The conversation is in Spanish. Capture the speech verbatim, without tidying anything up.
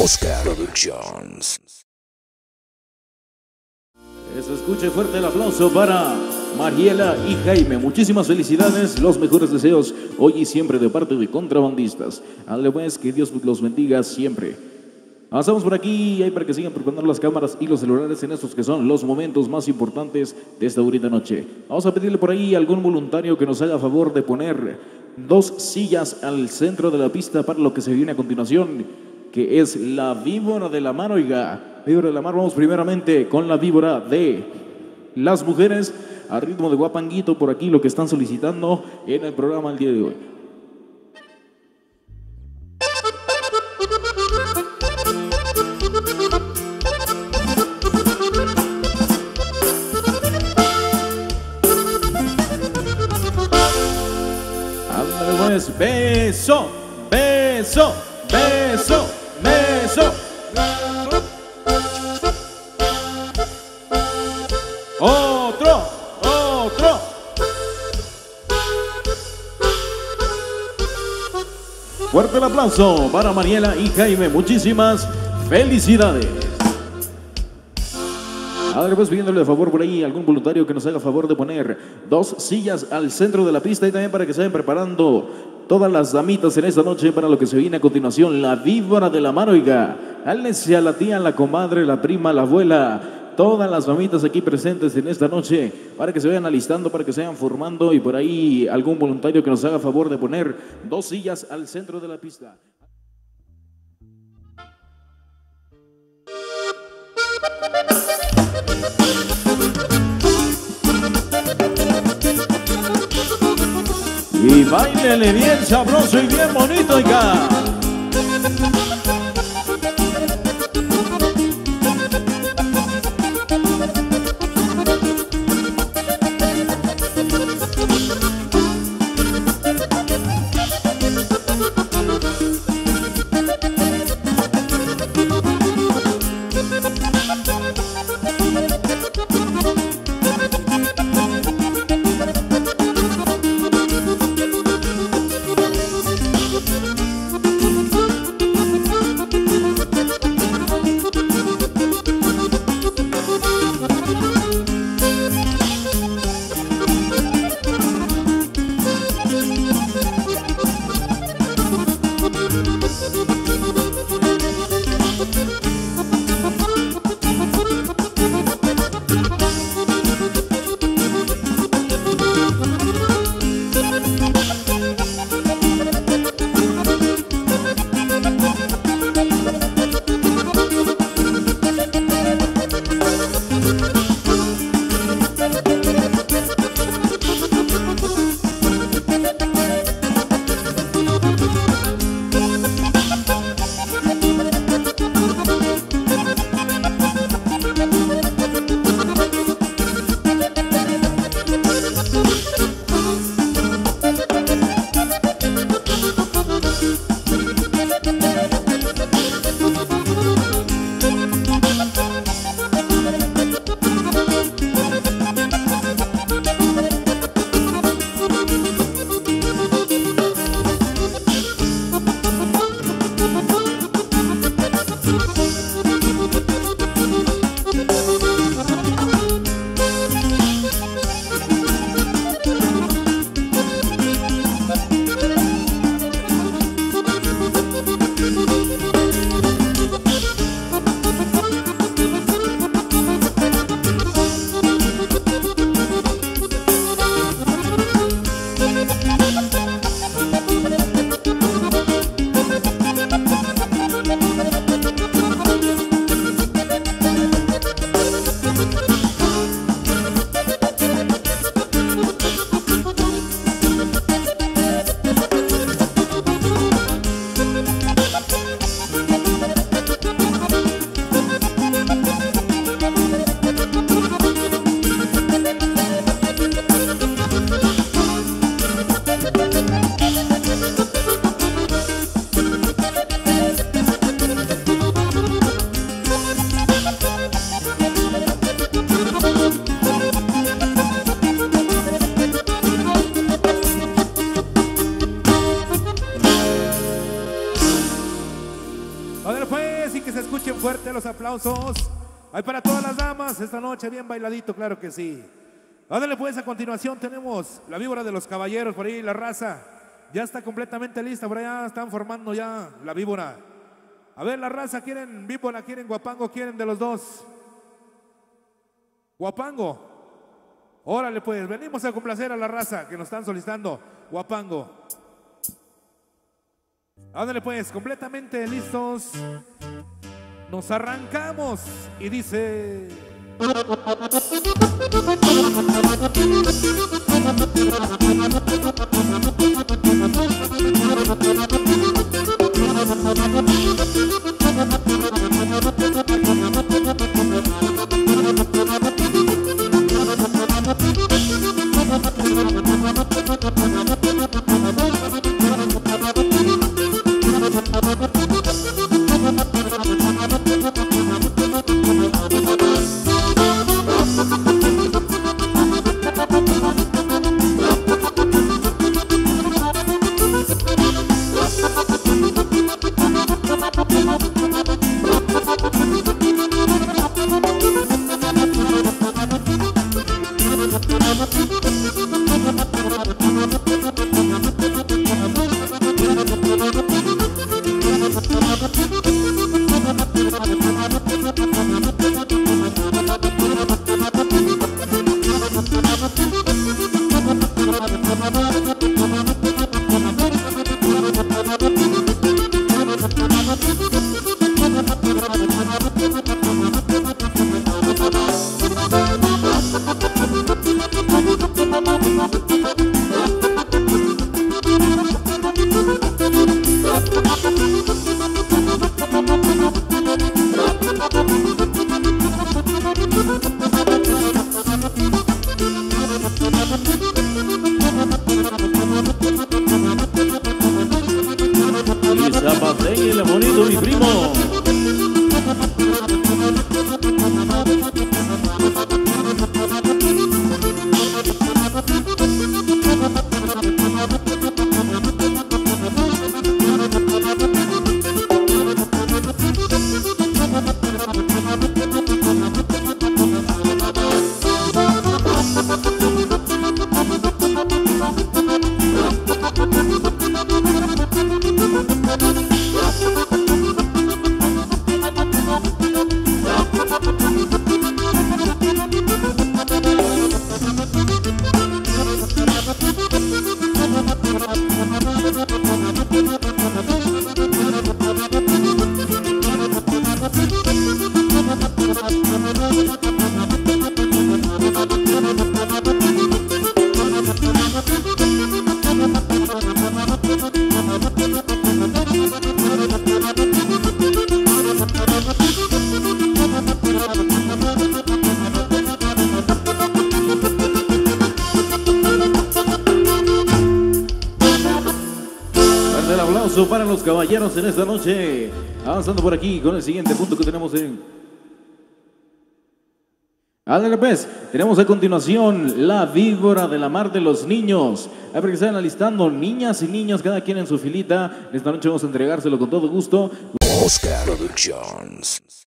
Oscar Productions. Se escuche fuerte el aplauso para Mariela y Jaime. Muchísimas felicidades, los mejores deseos hoy y siempre de parte de Contrabandistas. Además, que Dios los bendiga siempre. Avanzamos por aquí y ahí para que sigan preparando las cámaras y los celulares en estos que son los momentos más importantes de esta bonita noche. Vamos a pedirle por ahí a algún voluntario que nos haga favor de poner dos sillas al centro de la pista para lo que se viene a continuación, que es la víbora de la mar. Oiga, víbora de la mar, vamos primeramente con la víbora de las mujeres a ritmo de guapanguito por aquí, lo que están solicitando en el programa el día de hoy. Ándale pues, beso, beso, beso, beso. Otro, otro. Fuerte el aplauso para Mariela y Jaime. Muchísimas felicidades. Ahora pues pidiéndole de favor por ahí algún voluntario que nos haga favor de poner dos sillas al centro de la pista y también para que se vayan preparando todas las damitas en esta noche para lo que se viene a continuación, la víbora de la mar. Oiga, hálense a la tía, la comadre, la prima, la abuela, todas las mamitas aquí presentes en esta noche para que se vayan alistando, para que se vayan formando y por ahí algún voluntario que nos haga favor de poner dos sillas al centro de la pista. Y bailele bien sabroso y bien bonito, oiga. pues, y que se escuchen fuerte los aplausos. Hay para todas las damas esta noche, bien bailadito, claro que sí. Ándale pues, a continuación tenemos la víbora de los caballeros, por ahí la raza. Ya está completamente lista, por allá están formando ya la víbora. A ver, la raza, ¿quieren víbora, quieren guapango, quieren de los dos? Guapango. Órale pues, venimos a complacer a la raza que nos están solicitando guapango. Ándale pues, completamente listos. Nos arrancamos y dice... Zapateña, bonito, mi primo. El aplauso para los caballeros en esta noche. Avanzando por aquí con el siguiente punto que tenemos en... Ándale pues, tenemos a continuación la víbora de la mar de los niños. A ver que están alistando niñas y niños, cada quien en su filita. Esta noche vamos a entregárselo con todo gusto. Oscar Productions.